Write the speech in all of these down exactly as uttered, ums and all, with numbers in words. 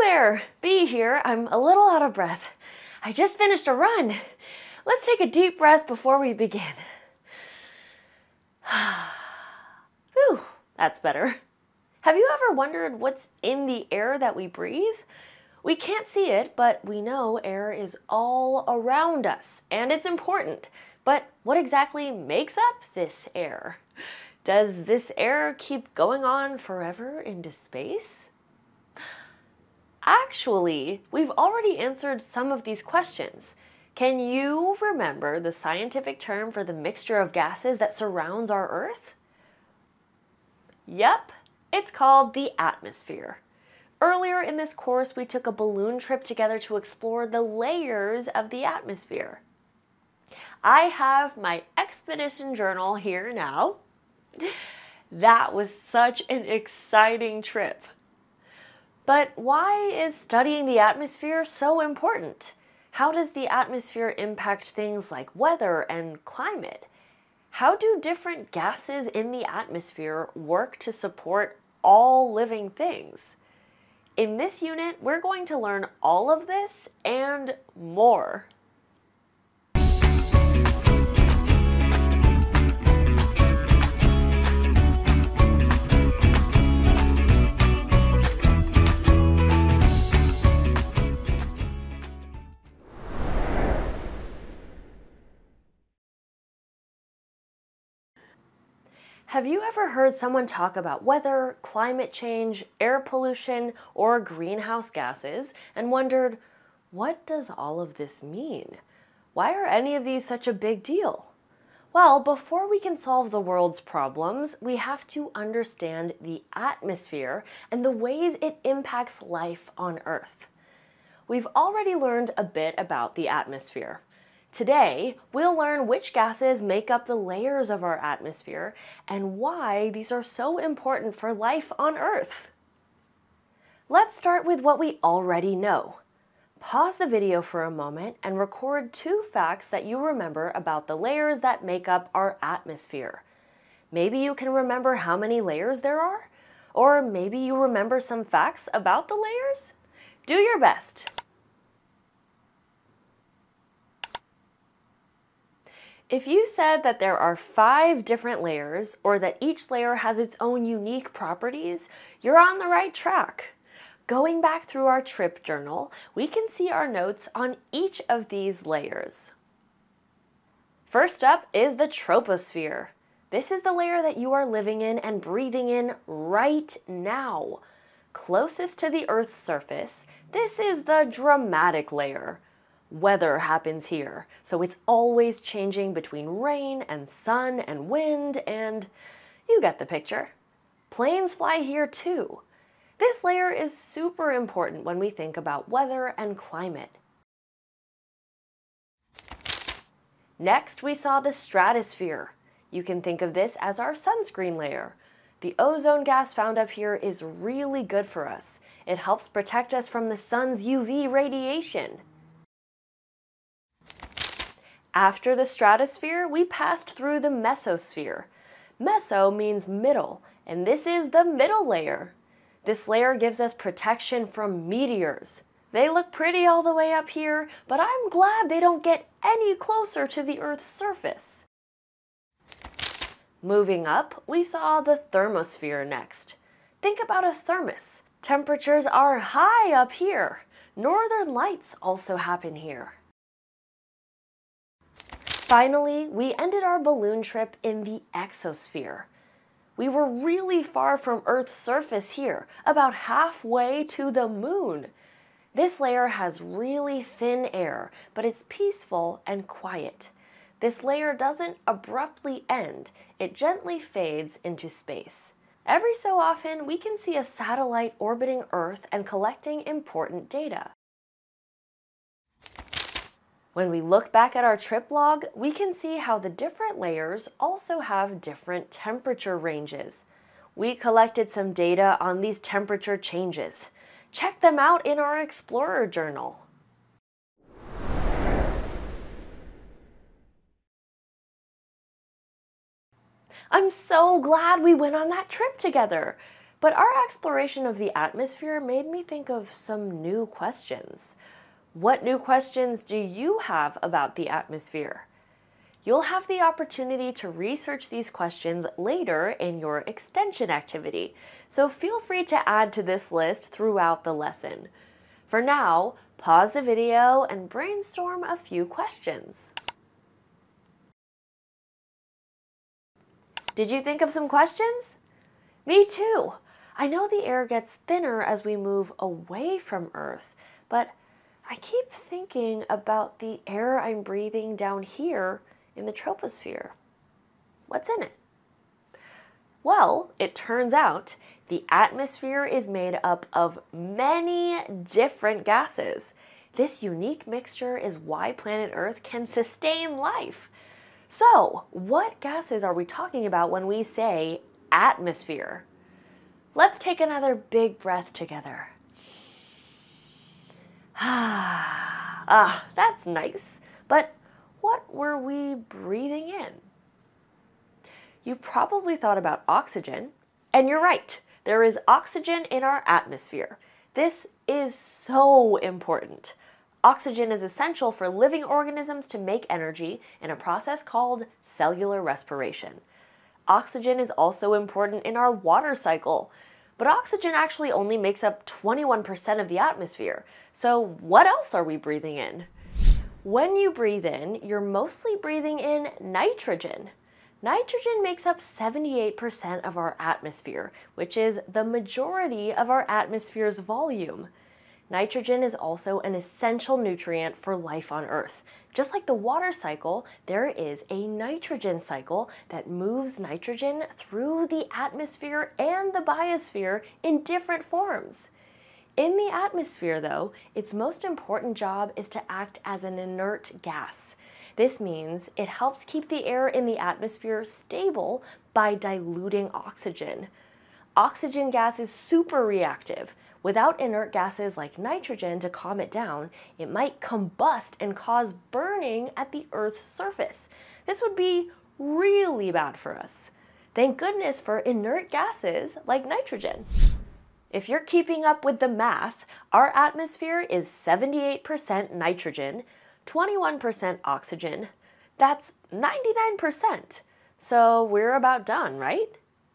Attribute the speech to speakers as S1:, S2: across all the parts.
S1: there, Bee here. I'm a little out of breath. I just finished a run. Let's take a deep breath before we begin. Whew, that's better. Have you ever wondered what's in the air that we breathe? We can't see it, but we know air is all around us, and it's important. But what exactly makes up this air? Does this air keep going on forever into space? Actually, we've already answered some of these questions. Can you remember the scientific term for the mixture of gases that surrounds our Earth? Yep, it's called the atmosphere. Earlier in this course, we took a balloon trip together to explore the layers of the atmosphere. I have my expedition journal here now. That was such an exciting trip. But why is studying the atmosphere so important? How does the atmosphere impact things like weather and climate? How do different gases in the atmosphere work to support all living things? In this unit, we're going to learn all of this and more. Have you ever heard someone talk about weather, climate change, air pollution, or greenhouse gases and wondered, what does all of this mean? Why are any of these such a big deal? Well, before we can solve the world's problems, we have to understand the atmosphere and the ways it impacts life on Earth. We've already learned a bit about the atmosphere. Today, we'll learn which gases make up the layers of our atmosphere and why these are so important for life on Earth. Let's start with what we already know. Pause the video for a moment and record two facts that you remember about the layers that make up our atmosphere. Maybe you can remember how many layers there are, or maybe you remember some facts about the layers. Do your best. If you said that there are five different layers, or that each layer has its own unique properties, you're on the right track. Going back through our trip journal, we can see our notes on each of these layers. First up is the troposphere. This is the layer that you are living in and breathing in right now. Closest to the Earth's surface, this is the dramatic layer. Weather happens here, so it's always changing between rain and sun and wind, and you get the picture. Planes fly here too. This layer is super important when we think about weather and climate. Next, we saw the stratosphere. You can think of this as our sunscreen layer. The ozone gas found up here is really good for us. It helps protect us from the sun's U V radiation. After the stratosphere, we passed through the mesosphere. Meso means middle, and this is the middle layer. This layer gives us protection from meteors. They look pretty all the way up here, but I'm glad they don't get any closer to the Earth's surface. Moving up, we saw the thermosphere next. Think about a thermos. Temperatures are high up here. Northern lights also happen here. Finally, we ended our balloon trip in the exosphere. We were really far from Earth's surface here, about halfway to the moon. This layer has really thin air, but it's peaceful and quiet. This layer doesn't abruptly end, it gently fades into space. Every so often, we can see a satellite orbiting Earth and collecting important data. When we look back at our trip log, we can see how the different layers also have different temperature ranges. We collected some data on these temperature changes. Check them out in our Explorer journal. I'm so glad we went on that trip together. But our exploration of the atmosphere made me think of some new questions. What new questions do you have about the atmosphere? You'll have the opportunity to research these questions later in your extension activity, so feel free to add to this list throughout the lesson. For now, pause the video and brainstorm a few questions. Did you think of some questions? Me too! I know the air gets thinner as we move away from Earth, but I keep thinking about the air I'm breathing down here in the troposphere. What's in it? Well, it turns out the atmosphere is made up of many different gases. This unique mixture is why planet Earth can sustain life. So, what gases are we talking about when we say atmosphere? Let's take another big breath together. Ah, that's nice. But what were we breathing in? You probably thought about oxygen, and you're right. There is oxygen in our atmosphere. This is so important. Oxygen is essential for living organisms to make energy in a process called cellular respiration. Oxygen is also important in our water cycle, but oxygen actually only makes up twenty-one percent of the atmosphere. So what else are we breathing in? When you breathe in, you're mostly breathing in nitrogen. Nitrogen makes up seventy-eight percent of our atmosphere, which is the majority of our atmosphere's volume. Nitrogen is also an essential nutrient for life on Earth. Just like the water cycle, there is a nitrogen cycle that moves nitrogen through the atmosphere and the biosphere in different forms. In the atmosphere, though, its most important job is to act as an inert gas. This means it helps keep the air in the atmosphere stable by diluting oxygen. Oxygen gas is super reactive. Without inert gases like nitrogen to calm it down, it might combust and cause burning at the Earth's surface. This would be really bad for us. Thank goodness for inert gases like nitrogen. If you're keeping up with the math, our atmosphere is seventy-eight percent nitrogen, twenty-one percent oxygen. That's ninety-nine percent. So we're about done, right?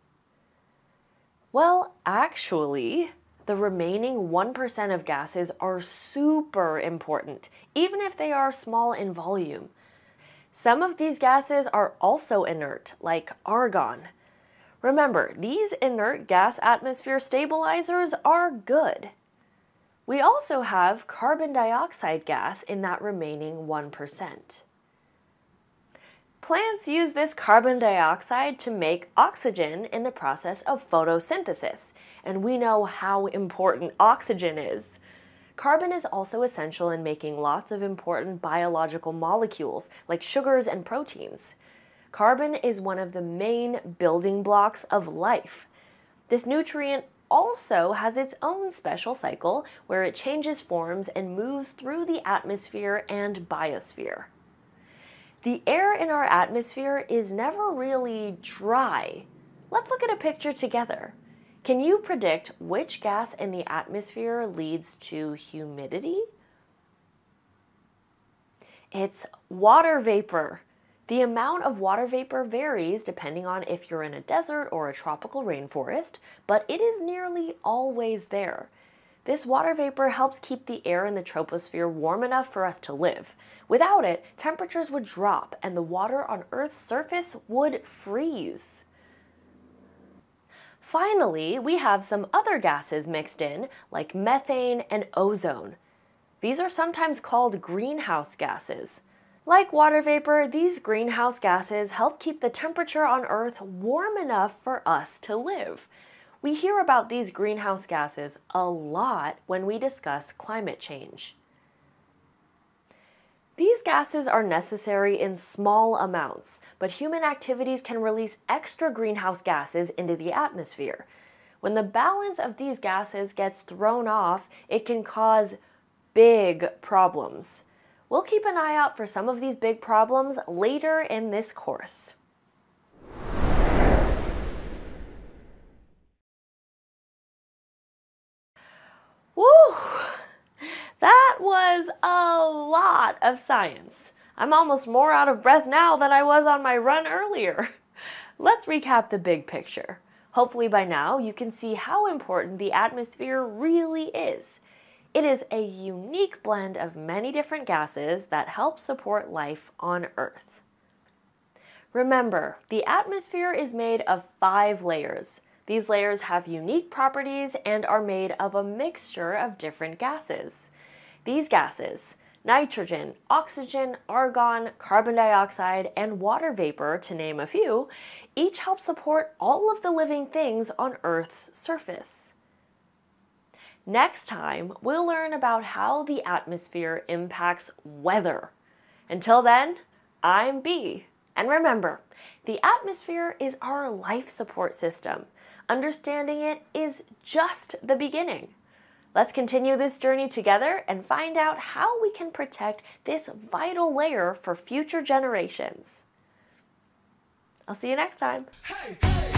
S1: Well, actually, the remaining one percent of gases are super important, even if they are small in volume. Some of these gases are also inert, like argon. Remember, these inert gas atmosphere stabilizers are good. We also have carbon dioxide gas in that remaining one percent. Plants use this carbon dioxide to make oxygen in the process of photosynthesis, and we know how important oxygen is. Carbon is also essential in making lots of important biological molecules, like sugars and proteins. Carbon is one of the main building blocks of life. This nutrient also has its own special cycle where it changes forms and moves through the atmosphere and biosphere. The air in our atmosphere is never really dry. Let's look at a picture together. Can you predict which gas in the atmosphere leads to humidity? It's water vapor. The amount of water vapor varies depending on if you're in a desert or a tropical rainforest, but it is nearly always there. This water vapor helps keep the air in the troposphere warm enough for us to live. Without it, temperatures would drop and the water on Earth's surface would freeze. Finally, we have some other gases mixed in, like methane and ozone. These are sometimes called greenhouse gases. Like water vapor, these greenhouse gases help keep the temperature on Earth warm enough for us to live. We hear about these greenhouse gases a lot when we discuss climate change. These gases are necessary in small amounts, but human activities can release extra greenhouse gases into the atmosphere. When the balance of these gases gets thrown off, it can cause big problems. We'll keep an eye out for some of these big problems later in this course. Woo! That was a lot of science. I'm almost more out of breath now than I was on my run earlier. Let's recap the big picture. Hopefully by now you can see how important the atmosphere really is. It is a unique blend of many different gases that help support life on Earth. Remember, the atmosphere is made of five layers. These layers have unique properties and are made of a mixture of different gases. These gases, nitrogen, oxygen, argon, carbon dioxide, and water vapor, to name a few, each help support all of the living things on Earth's surface. Next time, we'll learn about how the atmosphere impacts weather. Until then, I'm Bee. And remember, the atmosphere is our life support system. Understanding it is just the beginning. Let's continue this journey together and find out how we can protect this vital layer for future generations. I'll see you next time. Hey, hey.